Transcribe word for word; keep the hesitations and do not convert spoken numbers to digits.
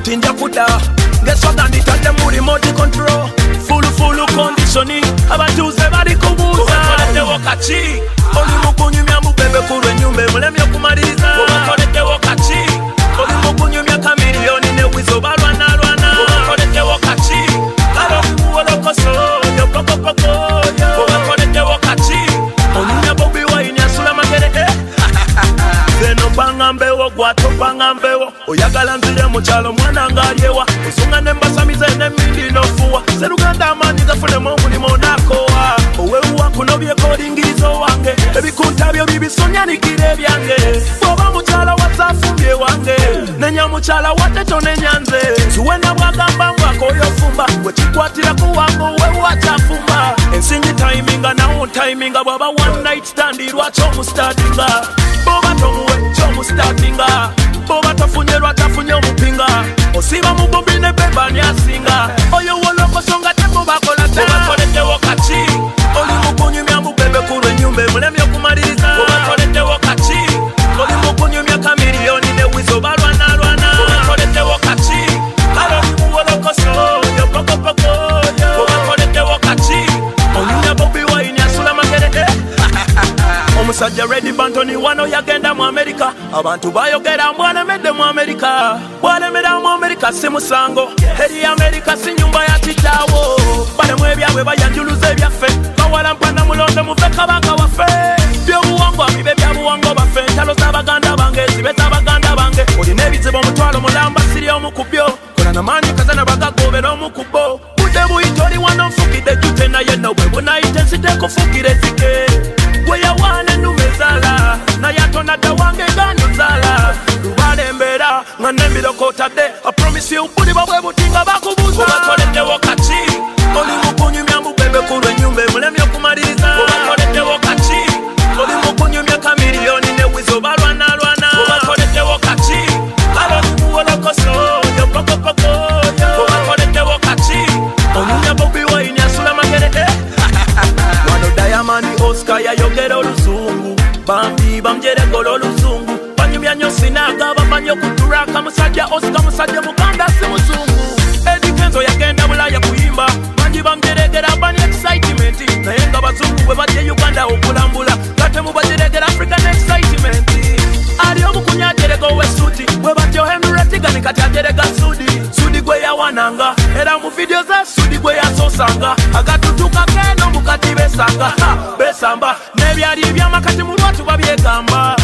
tinja kuda ngeswaga nditadde mu remote control full full conditioning abatuuze bali kubuuza obakoleddewo kaki oli mukunyumya mubebe kulw'ennyumba emulemi okumaliriza obakoleddewo kaki oli mukunyumya kamiliyoni newizo balwanalwana obakoleddewo kaki alomuwolokoso yopokopoko obakoleddewo kaki onyumya Bobi Wine asula magere zeno banga mbewo gwato banga mbewo oyagala nzire mu kyalo mwana ng'alyewa osunga n'embasamize n'emmindi n'ofuwa seruganda amaanyi gafunemu omulimu n'akowa owewuwa kuno byekoolingirizo wange ebikunta byo bibisonyanikira ebyange bw'oba mukyala wazafumbye wange nenya mukyala wate tonenyanze ziwena bwagamba ngwakooyofumba bwekikwatira ku wange owewu akyafumba ensingi tayiminga nawo ntayiminga bw'aba one night stand lwaki omustartinga boba tomuwe kyomustartinga boba tofunye lwatafunye omupinga osiba mu Bobi ne Beba nyasinga oyo wolokosonga temubakola obakoleddewo kaki oli mukunyumya mu Bebe kulw'ennyumba emulemi okumaliriza obakoleddewo kaki oli mukunyumya kamiliyoni newizo balwanalwana obakoleddewo kaki aloli muwolokoso yopokopoko obakoleddewo kaki onyumya Bobi Wine asula magere omusajja Ready Bantoni wano yagenda mu Amerika abantu bayogera mbwalemedde mu Amerika bwalemera mu Amerika si musango eri Amerika si nyumba ya kitaawo balemu ebyabwe bayanjuluza ebyaffe bawalampa mulondo muve kabaka waffe byobuwangwa bibe byabuwangwa baffe entalo z'abaganda bange zibe z'abaganda bange olina ebizibu omutwalo mulamba siri omukubyo kola namaanyi kazana bagagobera omukubbo budde buyita oli wano nfukidde jute naye nobwe bunayite nsiteekufukira ezike gwe yawaana ennume ezaala naye atonadde wange ganyozaala lubalembera nga nembirokotadde apromisi obuli bwabwe butinga bakubuuza obakoleddewo kaki oli mukunyumya mu Bebe kulw'ennyumba emulemi okumaliriza obakoleddewo kaki oli mukunyumya kamiliyoni newizo balwanalwana obakoleddewo kaki aloli muwolokoso yopokopoko obakoleddewo kaki onyumya Bobi Wine asula magere wano Diamond Oscar yayogera oluzungu bambi bamjeregola oluzungu banyumya nyo sinaga bamanyi okuturaka musajja Oscar musajja muganda si muzungu Eddie Kenzo yagenda Bulaya kuyimba bangi bamjeregera bani excitement naye nga bazungu bwe bajja Uganda okulambula kate mubajeregera African excitement ali omukunyajerega owesuti bwe batyo Henry Tigani kati ajerega Sudi Sudi gwe yawananga era mu video za Sudi gwe yasosanga agatutuka keno mukati besanga besamba nebyali ebyamakati mu lwatu babyegamba